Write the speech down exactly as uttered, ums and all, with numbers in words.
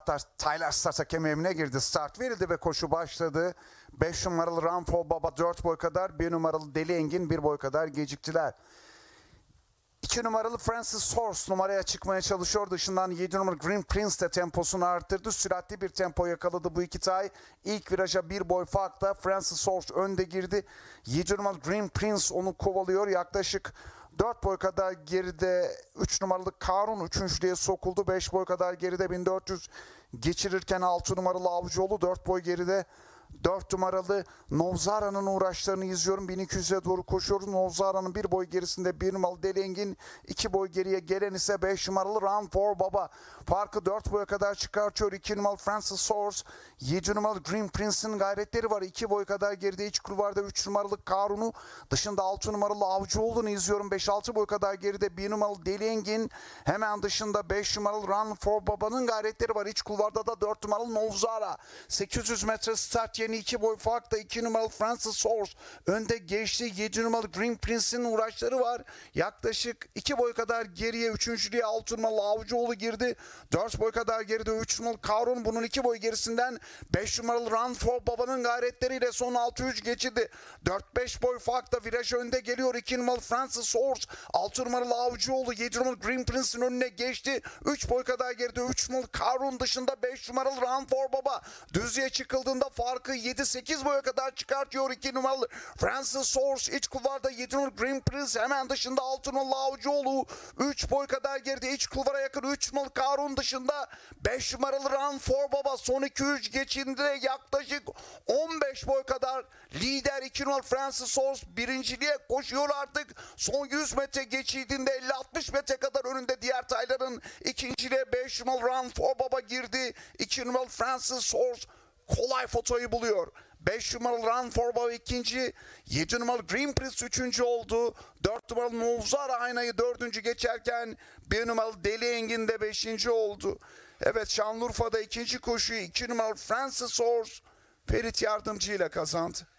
Hatta Tyler start hakemi emrine girdi. Start verildi ve koşu başladı. beş numaralı Run for Baba dört boy kadar, bir numaralı Deli Engin bir boy kadar geciktiler. iki numaralı Francis Horse numaraya çıkmaya çalışıyor. Dışından yedi numaralı Green Prince de temposunu arttırdı. Süratli bir tempo yakaladı bu iki tay. İlk viraja bir boy farkla Francis Horse önde girdi. yedi numaralı Green Prince onu kovalıyor. Yaklaşık dört boy kadar geride üç numaralı Karun üçüncülüğe sokuldu. beş boy kadar geride bin dört yüz geçirirken altı numaralı Avcıoğlu dört boy geride. dört numaralı Novzara'nın uğraşlarını izliyorum. bin iki yüze doğru koşuyoruz. Novzara'nın bir boy gerisinde bir numaralı Deli Engin, iki boy geriye gelen ise beş numaralı Run for Baba. Farkı dört boya kadar çıkartıyor. iki numaralı Francis Horse, yedi numaralı Green Prince'in gayretleri var. iki boy kadar geride iç kulvarda üç numaralı Karun'u, dışında altı numaralı Avcıoğlu'nu izliyorum. beş altı boy kadar geride bir numaralı Deli Engin, hemen dışında beş numaralı Run for Baba'nın gayretleri var. İç kulvarda da dört numaralı Novzara. sekiz yüz metre start yeni iki boy farkla iki numaralı Francis Horse önde geçti. yedi numaralı Green Prince'in uğraşları var. Yaklaşık iki boy kadar geriye üçüncülüğe altı numaralı Avcıoğlu girdi. dört boy kadar geride üç numaralı Karun, bunun iki boy gerisinden beş numaralı Run for Baba'nın gayretleriyle son altı yüz geçirdi. dört beş boy farkla viraj önde geliyor. iki numaralı Francis Horse, altı numaralı Avcıoğlu, yedi numaralı Green Prince'in önüne geçti. üç boy kadar geride üç numaralı Karun, dışında beş numaralı Run for Baba. Düzlüğe çıkıldığında farkı yedi sekiz boya kadar çıkartıyor iki numaralı Francis Horse. İç kulvarda yedi numaralı Green Prince, hemen dışında altı numaralı Avcıoğlu. üç boy kadar geride iç kulvara yakın üç numaralı Karun, dışında beş numaralı Run for Baba. Son iki yüz geçinde yaklaşık on beş boy kadar lider iki numaralı Francis Horse birinciliğe koşuyor artık. Son yüz metre geçildiğinde elli altmış metre kadar önünde diğer tayların. İkinciliğe beş numaralı Run for Baba girdi. iki numaralı Francis Horse kolay fotoyu buluyor. beş numaralı Run for Baba ikinci, yedi numaralı Green Prince üçüncü oldu. dört numaralı Novzara aynayı dördüncü geçerken bir numaralı Deli Engin de beşinci oldu. Evet, Şanlıurfa'da ikinci koşuyu iki numaralı Francis Horse Ferit Yardımcı ile kazandı.